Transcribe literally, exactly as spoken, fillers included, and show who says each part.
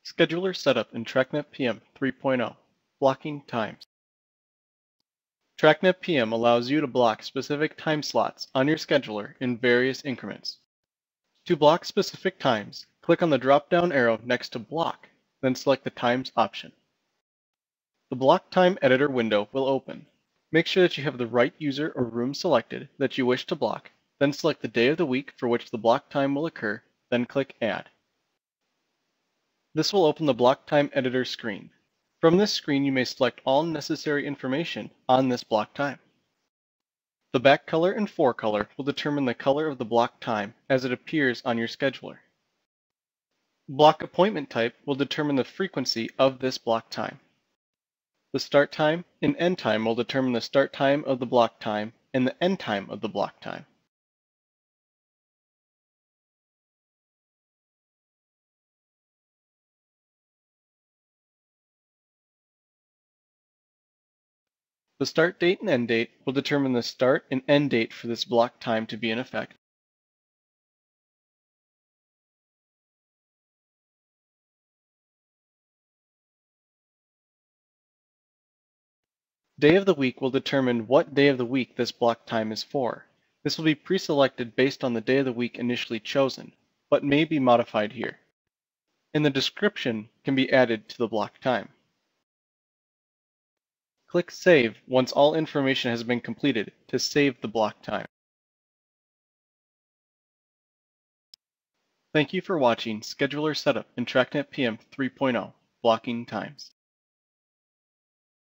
Speaker 1: Scheduler setup in TRAKnet P M three point oh. Blocking times. TRAKnet P M allows you to block specific time slots on your scheduler in various increments. To block specific times, click on the drop-down arrow next to Block, then select the Times option. The Block Time Editor window will open. Make sure that you have the right user or room selected that you wish to block, then select the day of the week for which the block time will occur, then click Add. This will open the Block Time Editor screen. From this screen, you may select all necessary information on this block time. The back color and fore color will determine the color of the block time as it appears on your scheduler. Block appointment type will determine the frequency of this block time. The start time and end time will determine the start time of the block time and the end time of the block time. The start date and end date will determine the start and end date for this block time to be in effect. Day of the week will determine what day of the week this block time is for. This will be pre-selected based on the day of the week initially chosen, but may be modified here. And the description can be added to the block time. Click Save once all information has been completed to save the block time. Thank you for watching Scheduler Setup in TRAKnet P M three point oh, Blocking Times.